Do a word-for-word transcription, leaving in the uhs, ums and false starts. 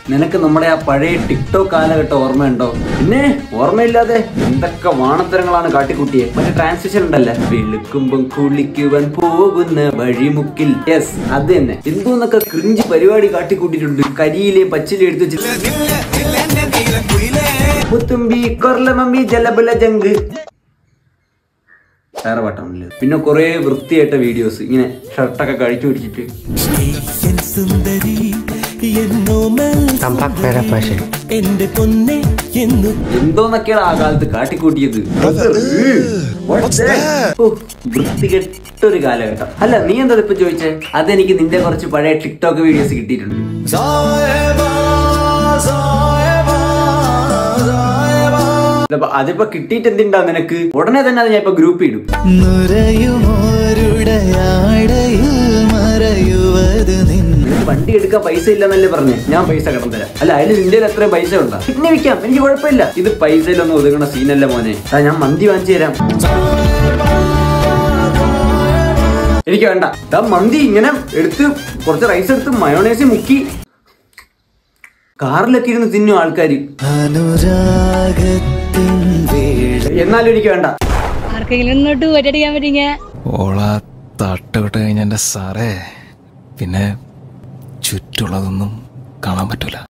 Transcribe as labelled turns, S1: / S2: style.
S1: നിനക്ക് നമ്മുടെ ആ പഴയ ടിക്ടോക്ക് കാലഘട്ടം ഓർമ്മയുണ്ടോ? പിന്നെ ഓർമ്മയില്ലാതെ എന്തൊക്കെ വാണത്തരങ്ങളാണ് കാട്ടിക്കൂട്ടിയെ. മറ്റേ ട്രാൻസിഷൻ ഉണ്ടല്ലേ, വെളുക്കുമ്പം കുളിക്കുവാൻ പോകുന്ന വഴിമുക്കിൽ. യെസ്, അത് തന്നെ. എന്തോന്നൊക്കെ ക്രിഞ്ച് പരിപാടി കാട്ടിക്കൂട്ടിയിട്ടുണ്ട്. കരിയിലെയും പച്ചിലെയും എടുത്ത് വെച്ചിട്ട് മുത്തുമ്പി കൊർലമമ്പി ജലബുല ജങ്ക് വേറെ പാട്ടാണല്ലോ. പിന്നെ കുറെ വൃത്തിയായിട്ട വീഡിയോസ്, ഇങ്ങനെ ഷർട്ടൊക്കെ കഴിച്ചു പിടിച്ചിട്ട് എന്തോന്നൊക്കെയാണ് ആ കാലത്ത് കാട്ടിക്കൂട്ടിയത്. വൃത്തികെട്ടൊരു കാലഘട്ടം. അല്ല, നീ എന്താ ഇപ്പൊ ചോദിച്ചേ? അതെനിക്ക് നിന്റെ കുറച്ച് പഴയ ടിക്ടോക്ക് വീഡിയോസ് കിട്ടിയിട്ടുണ്ട്. അതിപ്പോ കിട്ടിയിട്ട് എന്തിണ്ടാ നിനക്ക്? ഉടനെ തന്നെ അത് ഞാൻ ഇപ്പൊ ഗ്രൂപ്പ് ഇടും. വണ്ടി എടുക്കാൻ പൈസ ഇല്ലെന്നല്ലേ പറഞ്ഞേ? ഞാൻ പൈസ കടം തരാം. അല്ല, അതിൽ നിന്റെ എത്രയും പൈസ ഉണ്ടാ? പിന്നെ വിൽക്കാം, എനിക്ക് കുഴപ്പമില്ല. ഇത് പൈസയിലൊന്നും ഒതുങ്ങണ സീനല്ല മോനെ. ഞാൻ മന്തി വാങ്ങിച്ചു തരാം. എനിക്ക് വേണ്ട. മന്തി ഇങ്ങനെ എടുത്ത് കുറച്ച് റൈസ് എടുത്ത് മയോണൈസ് മുക്കി കാറിലൊക്കെ ഇരുന്ന് തിന്നും ആൾക്കാര്. എന്നാലും എനിക്ക് വേണ്ട.
S2: ഓളാ തട്ടുവിട്ട് കഴിഞ്ഞ സാറേ, പിന്നെ ചുറ്റുള്ളതൊന്നും കാണാൻ പറ്റൂല.